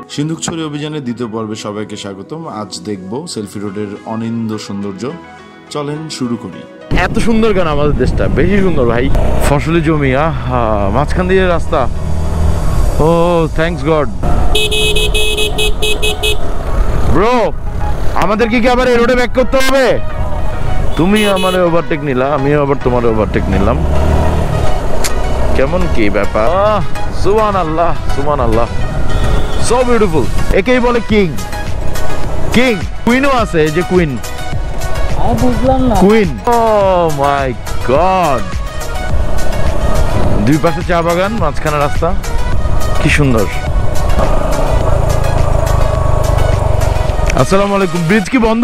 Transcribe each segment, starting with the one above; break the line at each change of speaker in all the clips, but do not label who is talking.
সিন্দুকচরি অভিযানের দ্বিতীয় পর্বে সবাইকে স্বাগতম। আজ দেখব সেলফি রোডের অনিন্দ্য সৌন্দর্য। চলেন শুরু করি।
এত সুন্দর কেন আমাদের দেশটা? বেশি সুন্দর ভাই। ফসলি জমি, আহা, মাঝখান দিয়ে রাস্তা। Oh thanks god. ব্রো, আমাদেরকে কি আবার এই রোডে ব্যাক করতে হবে? তুমি আমার ওভারটেক নিলা, আমিও আবার তোমার ওভারটেক নিলাম। কেমন কি ব্যাপার? সুবহানাল্লাহ, সুবহানাল্লাহ, সো বিউটিফুল। একেই বলে কিং। কিং কুইনও আছে, এই যে কুইন। বুঝলাম না। Queen, oh my god. দুই পাশে চা বাগান, মাঝখানে রাস্তা, কি সুন্দর। আসসালামু আলাইকুম। ব্রিজ কি বন্ধ?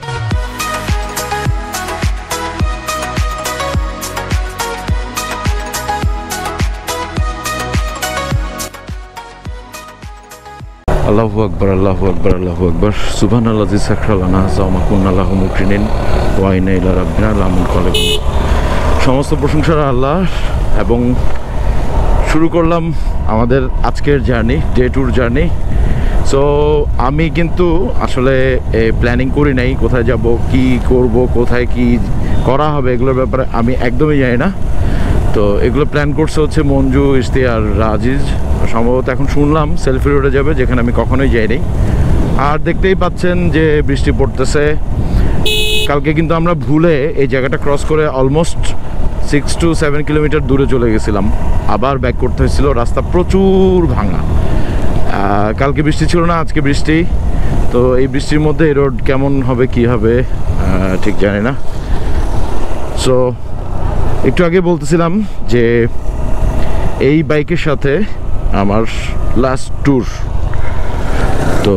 আল্লাহু আকবার, আল্লাহু আকবার, আল্লাহু আকবার। সুবহানাল্লাযী সাখখারা লানা মা কুন্না লাহু মুকরিনিন ওয়া ইন্না ইলা রাব্বিনা লামুনকালিবুন। সমস্ত প্রশংসা আল্লাহর। এবং শুরু করলাম আমাদের আজকের journey, day tour journey. So আমি কিন্তু আসলে প্ল্যানিং করি নাই কোথায় যাব, কি করব, কোথায় কি করা হবে, এগুলোর ব্যাপারে আমি একদমই জানি না। তো এগুলো প্ল্যান করছে হচ্ছে মঞ্জু, ইস্তি আর রাজিজ। সম্ভবত এখন শুনলাম সেলফি রোডে যাবে, যেখানে আমি কখনোই যাইনি। আর দেখতেই পাচ্ছেন যে বৃষ্টি পড়তেছে। কালকে কিন্তু আমরা ভুলে এই জায়গাটা ক্রস করে অলমোস্ট 6 to 7 কিলোমিটার দূরে চলে গেছিলাম। আবার ব্যাক করতে হয়েছিল, রাস্তা প্রচুর ভাঙা। কালকে বৃষ্টি ছিল না, আজকে বৃষ্টি। তো এই বৃষ্টির মধ্যে এই রোড কেমন হবে, কি হবে ঠিক জানি না। সো একটু আগে বলতেছিলাম যে এই বাইকের সাথে আমার লাস্ট ট্যুর। তো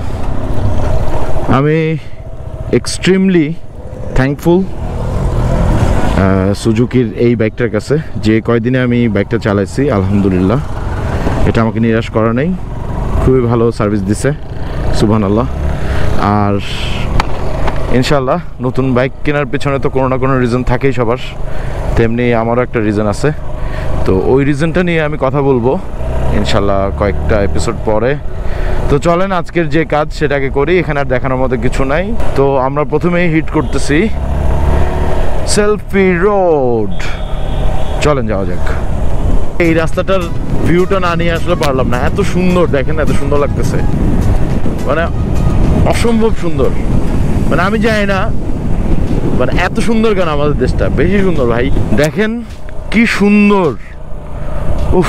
আমি এক্সট্রিমলি থ্যাঙ্কফুল সুজুকির এই বাইকটার কাছে, যে কয়দিনে আমি বাইকটা চালাইছি আলহামদুলিল্লাহ এটা আমাকে নিরাশ করা নেই, খুবই ভালো সার্ভিস দিছে, সুবহানাল্লাহ। আর ইনশাল্লাহ নতুন বাইক কেনার পেছনে তো কোনো না কোনো রিজন থাকেই সবার, তেমনি আমারও একটা রিজন আছে। তো ওই রিজনটা নিয়ে আমি কথা বলবো ইনশাল্লাহ কয়েকটা এপিসোড পরে। তো চলেন আজকের যে কাজ সেটাকে করি, এখানে আর দেখানোর মতো কিছু নাই। তো আমরা প্রথমেই হিট করতেছি সেলফি রোড। চলেন যাওয়া যাক। এই রাস্তাটার ভিউটা না নিয়ে আসলে পারলাম না। এত সুন্দর, দেখেন এত সুন্দর লাগতেছে, মানে অসম্ভব সুন্দর। মানে আমি জানি না মানে এত সুন্দর কেন আমাদের দেশটা? বেশি সুন্দর ভাই। দেখেন কি সুন্দর, উফ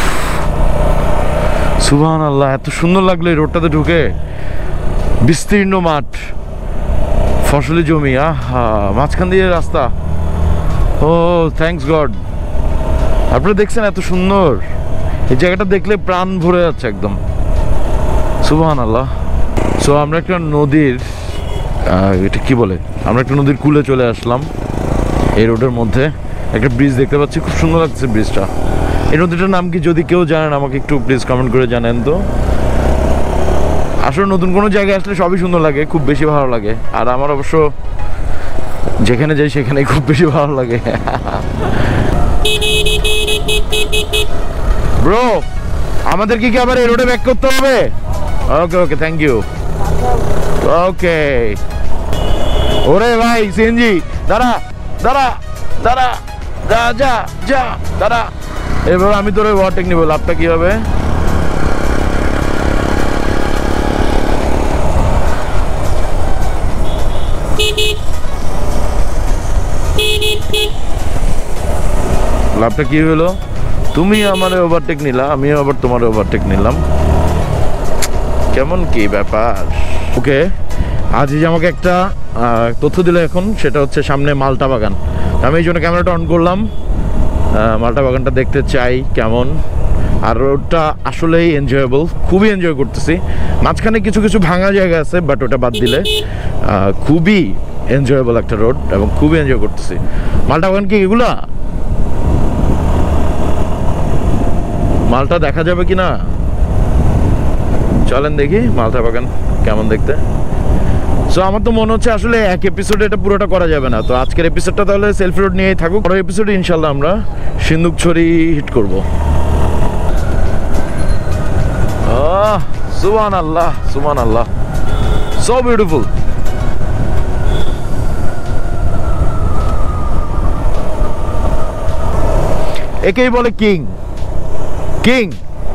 সুবহানাল্লাহ। এত সুন্দর লাগলো এই রোডটাতে ঢুকে। বিস্তীর্ণ মাঠ, ফসলি জমি, আহা, মাঝখান দিয়ে রাস্তা। Oh thanks god. আপনারা দেখছেন এত সুন্দর এই জায়গাটা, দেখলে প্রাণ ভরে যাচ্ছে একদম, সুবহানাল্লাহ। সো আমরা একটা নদীর, এটা কি বলে, আমরা একটা নদীর কূলে চলে আসলাম। এই রোডের মধ্যে একটা ব্রিজ দেখতে পাচ্ছি, খুব সুন্দর লাগছে ব্রিজটা। এই নদীটার নাম কি যদি কেউ জানেন আমাকে একটু প্লিজ কমেন্ট করে জানেন তো। আসলে নতুন কোনো জায়গায় আসলে সবই সুন্দর লাগে, খুব বেশি ভালো লাগে। আর আমার অবশ্য যেখানে যাই সেখানেই খুব বেশি ভালো লাগে। ব্রো, আমাদেরকে কি আবার এই রোডে ব্যাক করতে হবে? Okay okay, thank you. Okay. ওরে ভাই সিএনজি, দাঁড়া দাঁড়া দাঁড়া, যা যা যা, দাঁড়া। এবার আমি তোর ওভারটেক নিব, লাভটা কি হবে? লাভটা কি হলো? তুমি আমার ওভারটেক নিলা, আমিও আবার তোমার ওভারটেক নিলাম। কেমন কি ব্যাপার? ওকে, আজ যে আমাকে একটা তথ্য দিল এখন, সেটা হচ্ছে সামনে মালটা বাগান। আমি এই জন্য ক্যামেরাটা অন করলাম, মালটা বাগানটা দেখতে চাই কেমন। আর রোডটা আসলেই এনজয়েবল, খুবই এনজয় করতেছি। মাঝখানে কিছু কিছু ভাঙা জায়গা আছে, বাট ওটা বাদ দিলে খুবই এনজয়েবল একটা রোড এবং খুবই এনজয় করতেছি। মালটা বাগান কি এগুলা? মালটা দেখা যাবে কি না? চলেন দেখি মালটা বাগান কেমন দেখতে। সো আমার তো মনে হচ্ছে আসলে এক এপিসোডে এটা পুরোটা করা যাবে না। তো আজকের এপিসোডটা তাহলে সেলফি রোড নিয়েই থাকুক। পরের এপিসোডে ইনশাল্লাহ আমরা সিন্দুকচরি হিট করবো। সুবহানাল্লাহ সুবহানাল্লাহ, সো বিউটিফুল। একেই বলে কিং, কিং।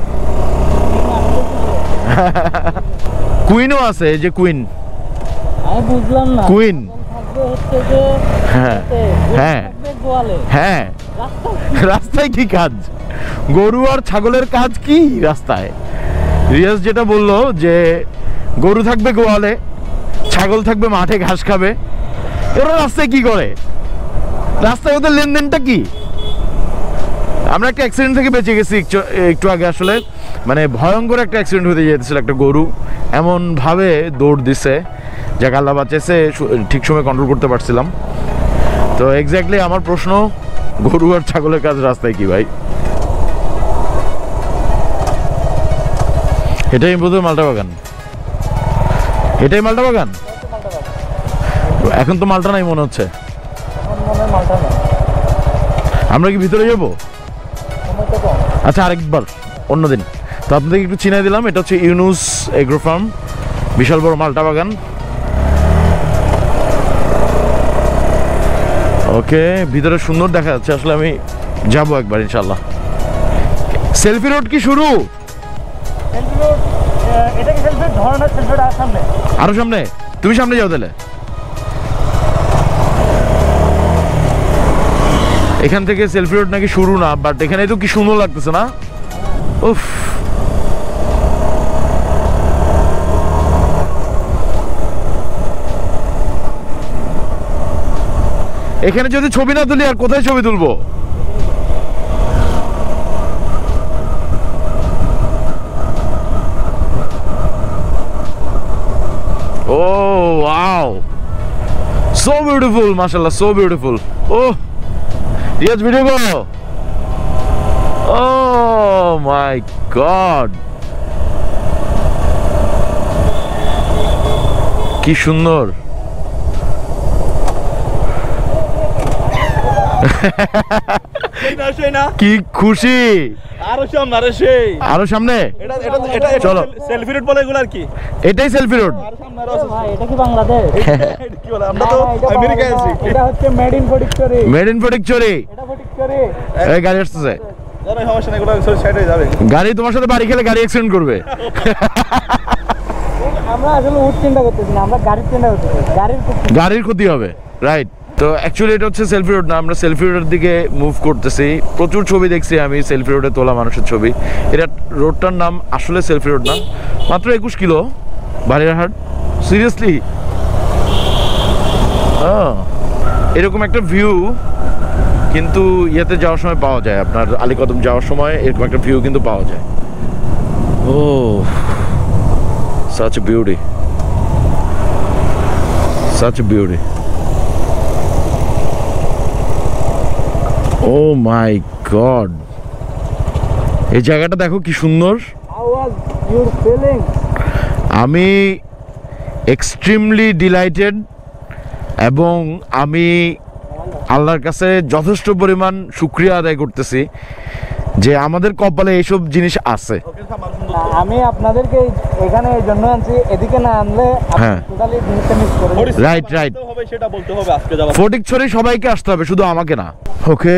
কুইনও আছে, এই যে কুইন,
আমি বুঝলাম না
কুইন।
হচ্ছে যে
হ্যাঁ হ্যাঁ হ্যাঁ, রাস্তায় কি কাজ? গরু আর ছাগলের কাজ কি রাস্তায়? রিয়াজ যেটা বললো যে গরু থাকবে গোয়ালে, ছাগল থাকবে মাঠে ঘাস খাবে, ওরা রাস্তায় কি করে? রাস্তায় ওদের লেনদেনটা কি? আমরা একটা অ্যাক্সিডেন্ট থেকে বেঁচে গেছি একটু আগে, আসলে মানে ভয়ঙ্কর একটা অ্যাক্সিডেন্ট হতে যেতেছিল। একটা গরু এমনভাবে দৌড় দিছে, যাকে আল্লাহ বাঁচাইছে, ঠিক সময় কন্ট্রোল করতে পারছিলাম। তো এক্স্যাক্টলি আমার প্রশ্ন, গরু আর ছাগলের কাজ রাস্তায় কি ভাই? এটাই বোধহয় মালটা বাগান, এটাই মালটা বাগান। এখন তো মালটা নাই মনে হচ্ছে। আমরা কি ভিতরে যাবো? আচ্ছা, আরেকবার অন্যদিন। তো আপনাদেরকে একটু চিনাই দিলাম, এটা হচ্ছে ইউনুস এগ্রো ফার্ম, বিশাল বড় মালটা বাগান। ওকে, ভিতরে সুন্দর দেখা যাচ্ছে, আসলে আমি যাবো একবার ইনশাল্লাহ। সেলফি রোড কি শুরু? আরো সামনে? তুমি সামনে যাও তাহলে। এখান থেকে সেলফি রোড নাকি শুরু না, বাট এখানে তো কি সুন্দর লাগতেছে না? উফ, এখানে যদি ছবি না তুলি আর কোথায় ছবি তুলবো? ও ওয়াও, সো বিউটিফুল, মাশাআল্লাহ, so beautiful. Oh Riaz, video করো। ও মাই গড, কি সুন্দর। কি খুশি। আরো সামনে চলো।
সেলফি রোড বলে এগুলো আর কি?
এটাই সেলফি রোড।
এটা কি বাংলাদেশ?
কি বলে, আমরা তো আমেরিকায় আছি।
এটা হচ্ছে made in Fatikchhari.
Made in Fatikchhari.
এটা ফটিকচরি।
এই গাড়ি আসতেছে,
যারা সমস্যা নাই, এগুলো সাইডে যাবে।
গাড়ি তোমার সাথে বাড়ি খেলে গাড়ি অ্যাক্সিডেন্ট করবে।
আমরা আসলে উঠ চিন্তা করতেছি না, আমরা গাড়ির চিন্তা করতেছি,
গাড়ির ক্ষতি হবে, রাইট। তো অ্যাকচুয়ালি এটা হচ্ছে সেলফি রোড না, আমরা সেলফি রোডের দিকে মুভ করতেছি। প্রচুর ছবি দেখছি আমি সেলফি রোডে তোলা মানুষের ছবি। এটা রোডটার নাম আসলে সেলফি রোড না, মাত্র 21 কিলো বাড়িরহাট। সিরিয়াসলি এরকম একটা ভিউ কিন্তু ইয়েতে যাওয়ার সময় পাওয়া যায়, আপনার আলীকদম যাওয়ার সময় এরকম একটা ভিউ কিন্তু পাওয়া যায়। ও such a beauty, such a beauty. Oh my god, এই জায়গাটা দেখো কি সুন্দর।
How was your feeling?
আমি এক্সট্রিমলি ডিলাইটেড, এবং আমি আল্লাহর কাছে যথেষ্ট পরিমাণ শুকরিয়া আদায় করতেছি যে আমাদের কপালে এইসব জিনিস আছে।
আমি আপনাদেরকে এখানে এই জন্য আনছি, এদিকে না আনলে টোটালি জিনিসটা মিস করে।
রাইট রাইট,
সেটা বলতে হবে আজকে যাওয়া।
ফটিকচরি সবাইকে আসতে হবে, শুধু আমাকে না। ওকে,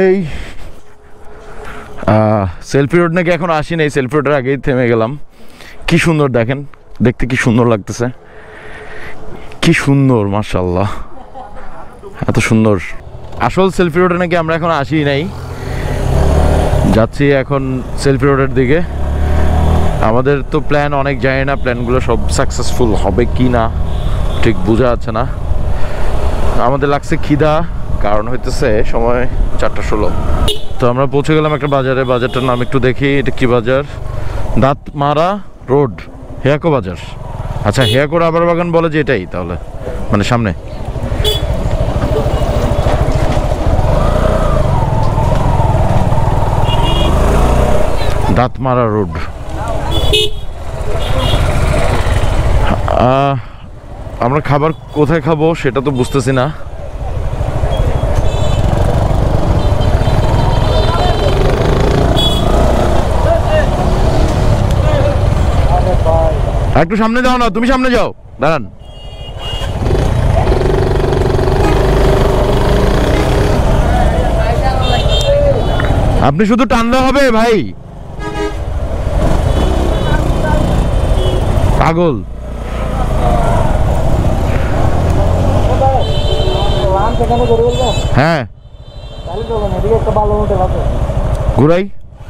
সেলফি রোড নাকি এখন আসি নাই, সেলফি রোডের আগেই থেমে গেলাম। কি সুন্দর দেখেন, দেখতে কি সুন্দর লাগতেছে, কি সুন্দর, মাশাআল্লাহ, এত সুন্দর। আসল সেলফি রোডে নাকি আমরা এখন আসি নাই, যাচ্ছি এখন সেলফি রোডের দিকে। আমাদের তো প্ল্যান অনেক, যায় না প্ল্যানগুলো সব সাকসেসফুল হবে কি না ঠিক বোঝা যাচ্ছে না। আমাদের লাগছে খিদা, কারণ হইতেছে সময় 4:16। তো আমরা পৌঁছে গেলাম একটা বাজারে, বাজারটার নাম একটু দেখি, এটা কি বাজার? দাঁতমারা রোড, হেয়াকো বাজার। আচ্ছা, হেয়াকো রাবার বাগান বলে যে এটাই তাহলে, মানে সামনে। দাঁতমারা রোড। আমরা খাবার কোথায় খাবো সেটা তো বুঝতেছি না। একটু সামনে যাও না, তুমি সামনে যাও, দাঁড়ান। আপনি শুধু টানলে হবে ভাই, পাগল। হ্যাঁ ঘুরাই।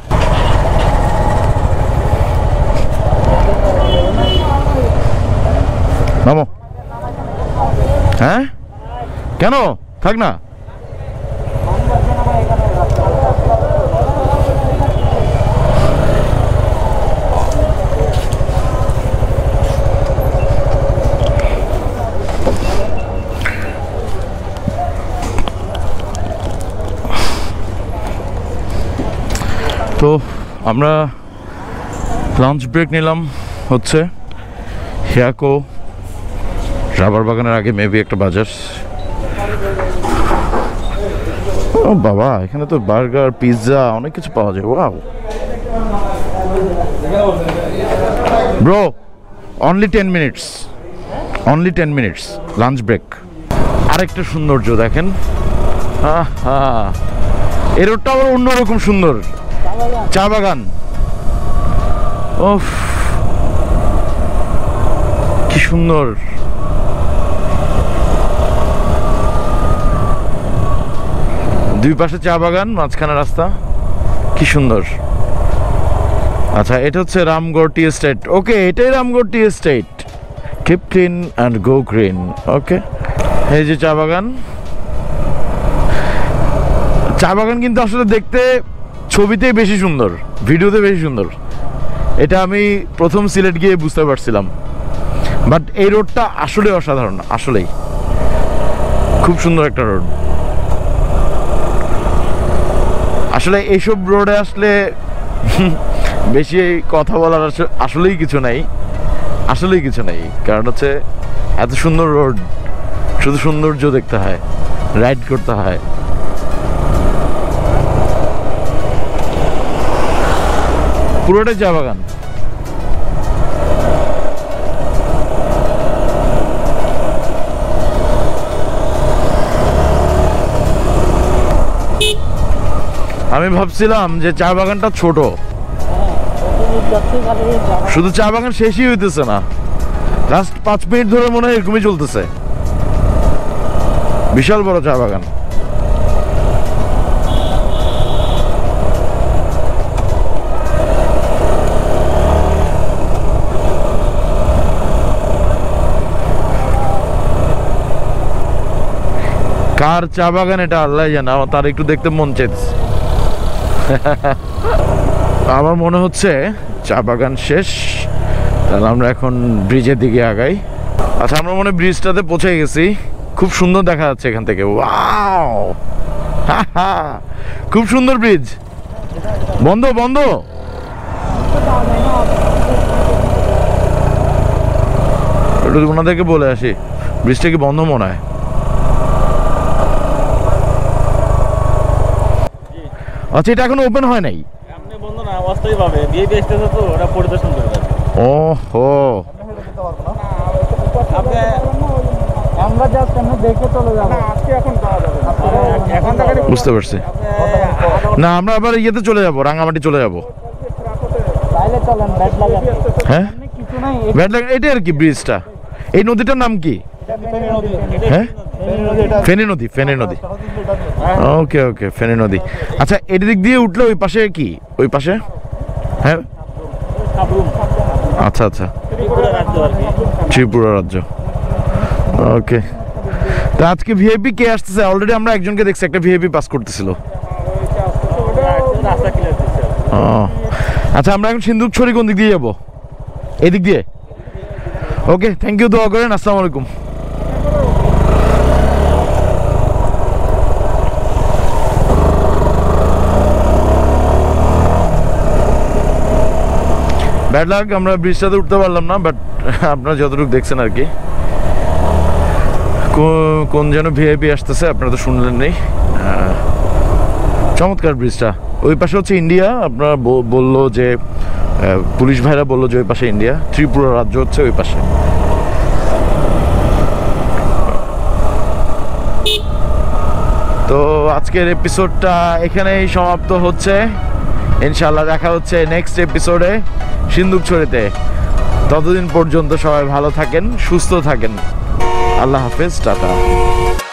নামো। হ্যাঁ কেন, থাক না। তো আমরা লাঞ্চ ব্রেক নিলাম হচ্ছে হেয়াকো রাবার বাগানের আগে, মেবি একটা বাজার। ও বাবা, এখানে তো বার্গার, পিৎজা অনেক কিছু পাওয়া যায়। Wow bro, only 10 minutes, only 10 minutes lunch break. আরেকটা সৌন্দর্য দেখেন, এর রোডটা আবার অন্যরকম সুন্দর, চা বাগান। ওফ কি সুন্দর। দুই পাশে চা বাগান, মাঝখানে রাস্তা, কি সুন্দর। আচ্ছা এটা হচ্ছে রামগড় টি এস্টেট। ওকে, এটাই Ramgarh tea estate. Keep clean and go green. Okay, এই যে চা বাগান। চা বাগান কিন্তু আসলে দেখতে ছবিতেই বেশি সুন্দর, ভিডিওতে বেশি সুন্দর। এটা আমি প্রথম সিলেট গিয়ে বুঝতে পারছিলাম। বাট এই রোডটা আসলে অসাধারণ, আসলেই খুব সুন্দর একটা রোড। আসলে এইসব রোডে আসলে বেশি কথা বলার আসলেই কিছু নাই, আসলেই কিছু নাই। কারণ হচ্ছে এত সুন্দর রোড, শুধু সৌন্দর্য দেখতে হয়, রাইড করতে হয়। পুরোটাই চা বাগান। আমি ভাবছিলাম যে চা বাগানটা ছোট, শুধু চা বাগান শেষই হইতেছে না, লাস্ট 5 মিনিট ধরে মনে হয় এরকমই চলতেছে। বিশাল বড় চা বাগান। কার চা বাগান এটা আল্লাহ জানে, তার একটু দেখতে মন চাইছে। আমার মনে হচ্ছে চা বাগান শেষ, তাহলে আমরা এখন ব্রিজের দিকে আগাই। আচ্ছা, আমরা মনে ব্রিজটাতে পৌঁছে গেছি। খুব সুন্দর দেখা যাচ্ছে এখান থেকে। ওয়াও, খুব সুন্দর ব্রিজ। বন্ধ বন্ধ, একটু ওনাদেরকে বলে আসি, ব্রিজটা কি বন্ধ মনে হয়। আচ্ছা, এটা এখন ওপেন হয় নাই।
এমনি বন্ধ না, অস্থায়ী ভাবে ভিআইপি স্টেশন তো ওটা পরিদর্শন করে যাবে।
ওহো,
আমরা জাস্ট এমনি দেখে চলে যাব। আজকে এখন যাওয়া যাবে না, এখন থেকে
বুঝতে পারছি। না, আমরা আবার ইয়েতে চলে যাব, রাঙামাটি চলে যাব।
তাইলে চলেন, ব্যাড লাগে।
হ্যাঁ,
কিছু নাই,
ব্যাড লাগে। এটা আর কি ব্রিজটা, এই নদীটার নাম কি? হ্যাঁ, ফেনী নদী, ফেনী নদী। ওকে ওকে, ফেনী নদী। আচ্ছা, এর দিক দিয়ে উঠলে ওই পাশে কি, ওই পাশে? হ্যাঁ, আচ্ছা আচ্ছা, ত্রিপুরা রাজ্য। ওকে, তো আজকে ভিআইপি কে আসতেছে? অলরেডি আমরা একজনকে দেখছি, একটা ভিআইপি পাস করতেছিল। আচ্ছা, আমরা এখন সিন্দুকছড়ি কোন দিক দিয়ে যাবো? এই দিক দিয়ে। ওকে, থ্যাংক ইউ, দোয়া করেন। আসসালামু আলাইকুম। ব্যাড লাক, আমরা ব্রিজটাতে উঠতে পারলাম না, বাট আপনারা যতটুকু দেখছেন আর কি। কোন যেন ভিআইপি আসতেছে, আপনারা তো শুনলেন নেই। চমৎকার ব্রিজটা। ওই পাশে হচ্ছে ইন্ডিয়া। আপনারা বললো যে পুলিশ ভাইরা বললো যে ওই পাশে ইন্ডিয়া, ত্রিপুরা রাজ্য হচ্ছে ওই পাশে। তো আজকের এপিসোডটা এখানেই সমাপ্ত হচ্ছে। ইনশাআল্লাহ দেখা হচ্ছে নেক্সট এপিসোডে সিন্দুকছড়িতে। ততদিন পর্যন্ত সবাই ভালো থাকেন, সুস্থ থাকেন। আল্লাহ হাফেজ, টাটা।